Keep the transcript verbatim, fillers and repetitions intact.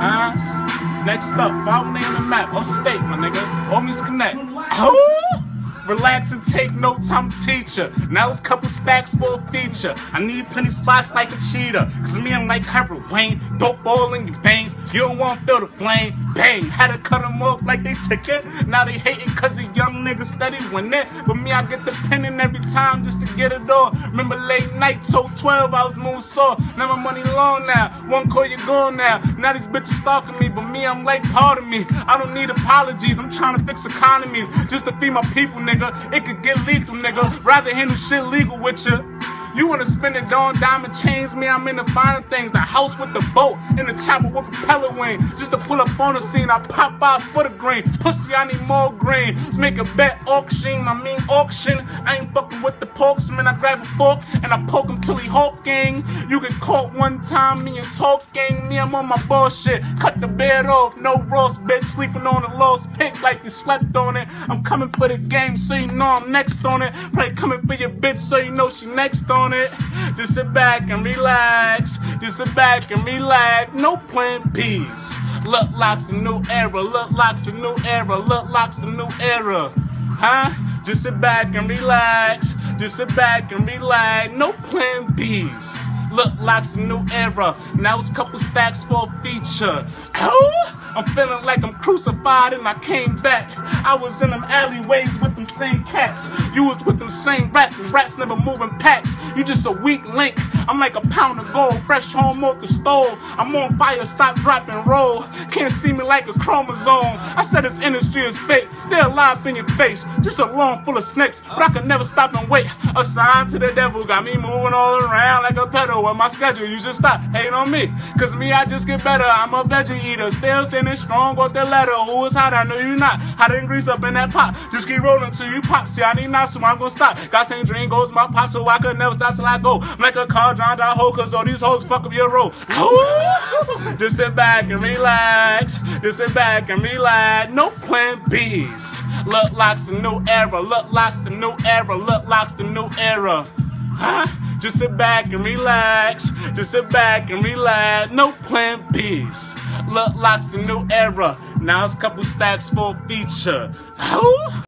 Huh? Next up, follow me on the map. Upstate, my nigga. Homies Connect. Oh! Relax and take notes, I'm a teacher. Now it's couple stacks for a feature. I need plenty spots like a cheetah. Cause me, I'm like heroin. Dope all in your veins. You don't want to feel the flame. Bang, had to cut them off like they ticket. Now they hating cause the young niggas steady winning. But me, I get the penning every time just to get it all. Remember late night, so twelve, I was moving sore. Now my money long now. One call, you gone now. Now these bitches stalking me. But me, I'm like part of me. I don't need apologies. I'm trying to fix economies. Just to feed my people, nigga. It could get lethal, nigga. Rather handle shit legal with you. You wanna spend it on diamond chains, me, I'm into finer things. The house with the boat, and the chopper with propeller wing. Just to pull up on the scene, I pop fives for the green. Pussy, I need more green. Let's make a bet auction, I mean auction. I ain't fucking with the porksman. I grab a fork, and I poke him till he hulking. You get caught one time, me and talking. Me, I'm on my bullshit. Cut the bed off, no roast, bitch. Sleeping on a lost pick like you slept on it. I'm coming for the game, so you know I'm next on it. Probably coming for your bitch, so you know she next on it. It. Just sit back and relax. Just sit back and relax. No plan B's. Look locks a new era. Look locks a new era. Look locks a new era. Huh? Just sit back and relax. Just sit back and relax. No plan B's. Look locks a new era. Now it's a couple stacks for a feature. Oh! I'm feeling like I'm crucified and I came back. I was in them alleyways with them same cats. You was with them same rats. The rats never moving packs. You just a weak link. I'm like a pound of gold, fresh home off the stove. I'm on fire, stop, drop, and roll. Can't see me like a chromosome. I said this industry is fake. They're alive in your face. Just a lawn full of snakes, but I can never stop and wait. A sign to the devil got me moving all around like a pedal with my schedule. You just stop hating on me. Cause me, I just get better. I'm a veggie eater. Still standing strong off the ladder. Who is hot? I know you not. Hot and grease up in that pot. Just keep rolling till you pop. See, I need not, so I'm gonna stop. Got same dream goes my pop, so I could never stop till I go. I'm like a car drowned out hoe, cause all these hoes fuck up your road. Just sit back and relax. Just sit back and relax. No plan B's. Look locks the new era. Look locks the new era. Look locks the new era. Huh? Just sit back and relax. Just sit back and relax. No plan B's. Look locks the new era. Now it's a couple stacks for a feature.